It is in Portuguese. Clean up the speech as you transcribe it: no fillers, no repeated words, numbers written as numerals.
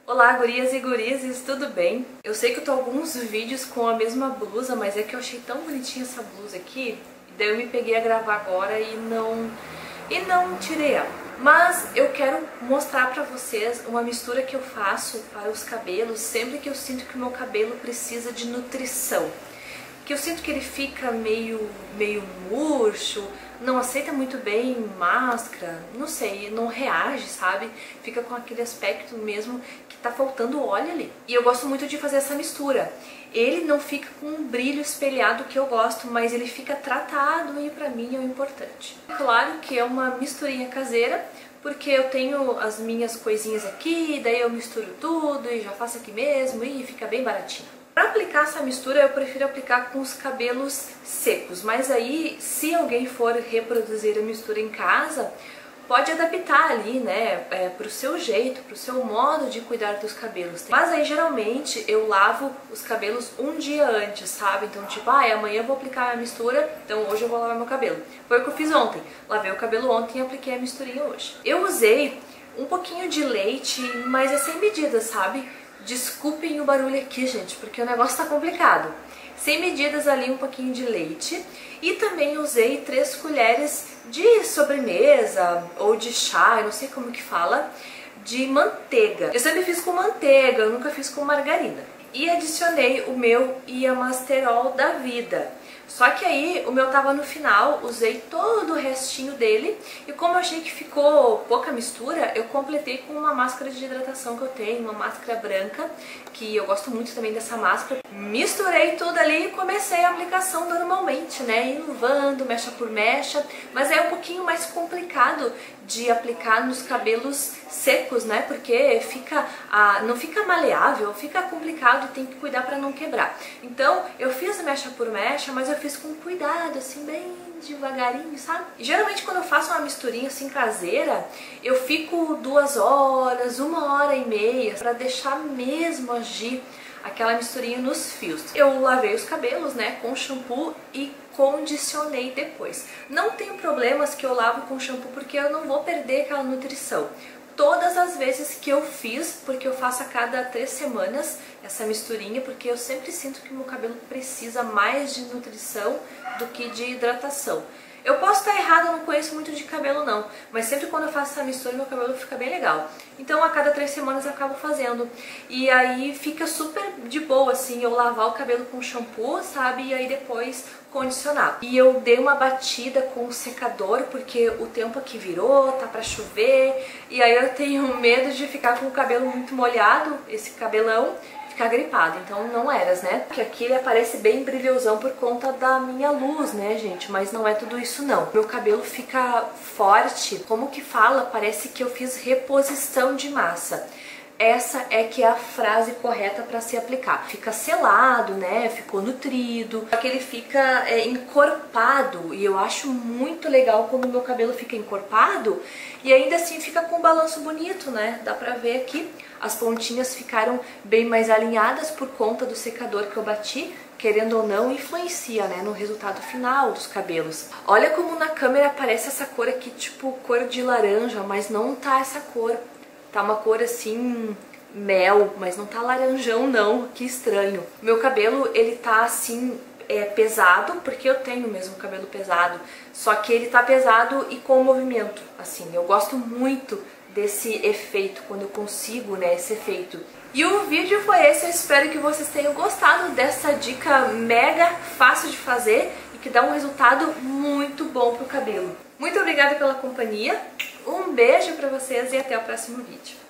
Olá, gurias e gurizes, tudo bem? Eu sei que eu tô alguns vídeos com a mesma blusa, mas é que eu achei tão bonitinha essa blusa aqui, daí eu me peguei a gravar agora e não tirei ela. Mas eu quero mostrar pra vocês uma mistura que eu faço para os cabelos sempre que eu sinto que o meu cabelo precisa de nutrição. Que eu sinto que ele fica meio murcho, não aceita muito bem máscara, não sei, não reage, sabe? Fica com aquele aspecto mesmo que tá faltando óleo ali. E eu gosto muito de fazer essa mistura. Ele não fica com um brilho espelhado que eu gosto, mas ele fica tratado e pra mim é o importante. Claro que é uma misturinha caseira, porque eu tenho as minhas coisinhas aqui, daí eu misturo tudo e já faço aqui mesmo e fica bem baratinho. Para aplicar essa mistura eu prefiro aplicar com os cabelos secos, mas aí se alguém for reproduzir a mistura em casa, pode adaptar ali, né, pro seu jeito, pro seu modo de cuidar dos cabelos. Mas aí geralmente eu lavo os cabelos um dia antes, sabe? Então tipo, amanhã eu vou aplicar a mistura, então hoje eu vou lavar meu cabelo. Foi o que eu fiz ontem, lavei o cabelo ontem e apliquei a misturinha hoje. Eu usei um pouquinho de leite, mas é sem medida, sabe? Desculpem o barulho aqui, gente, porque o negócio tá complicado. Sem medidas ali, um pouquinho de leite. E também usei 3 colheres de sobremesa ou de chá, eu não sei como que fala, de manteiga. Eu sempre fiz com manteiga, eu nunca fiz com margarina. E adicionei o meu Iamasterol da vida. Só que aí o meu tava no final, usei todo o restinho dele e como eu achei que ficou pouca mistura, eu completei com uma máscara de hidratação que eu tenho, uma máscara branca, que eu gosto muito também dessa máscara. Misturei tudo ali e comecei a aplicação normalmente, né, enluvando mecha por mecha, mas é um pouquinho mais complicado de aplicar nos cabelos secos, né, porque não fica maleável, fica complicado, tem que cuidar para não quebrar. Então eu fiz mecha por mecha, mas eu fiz com cuidado, assim, bem devagarinho, sabe? E geralmente quando eu faço uma misturinha assim caseira, eu fico 2 horas, 1h30 para deixar mesmo agir aquela misturinha nos fios. Eu lavei os cabelos, né, com shampoo e condicionei depois. Não tenho problemas que eu lavo com shampoo porque eu não vou perder aquela nutrição. Todas as vezes que eu fiz, porque eu faço a cada 3 semanas essa misturinha, porque eu sempre sinto que o meu cabelo precisa mais de nutrição do que de hidratação. Eu posso estar errada, eu não conheço muito de cabelo não, mas sempre quando eu faço essa mistura meu cabelo fica bem legal. Então a cada 3 semanas eu acabo fazendo. E aí fica super de boa assim, eu lavar o cabelo com shampoo, sabe? E aí depois condicionar. E eu dei uma batida com o secador, porque o tempo aqui virou, tá pra chover, e aí eu tenho medo de ficar com o cabelo muito molhado, esse cabelão, ficar gripado, então não eras, né? Porque aqui ele aparece bem brilhosão por conta da minha luz, né, gente? Mas não é tudo isso não. Meu cabelo fica forte, como que fala? Parece que eu fiz reposição de massa. Essa é que é a frase correta para se aplicar. Fica selado, né? Ficou nutrido, só que ele fica encorpado e eu acho muito legal quando o meu cabelo fica encorpado e ainda assim fica com um balanço bonito, né? Dá pra ver aqui, as pontinhas ficaram bem mais alinhadas por conta do secador que eu bati. Querendo ou não, influencia, né, no resultado final dos cabelos. Olha como na câmera aparece essa cor aqui, tipo cor de laranja, mas não tá essa cor. Tá uma cor assim, mel, mas não tá laranjão não, que estranho. Meu cabelo, ele tá assim, pesado, porque eu tenho mesmo cabelo pesado. Só que ele tá pesado e com movimento, assim. Eu gosto muito desse efeito, quando eu consigo, né, esse efeito. E o vídeo foi esse, eu espero que vocês tenham gostado dessa dica mega fácil de fazer e que dá um resultado muito bom pro cabelo. Muito obrigada pela companhia, um beijo pra vocês e até o próximo vídeo.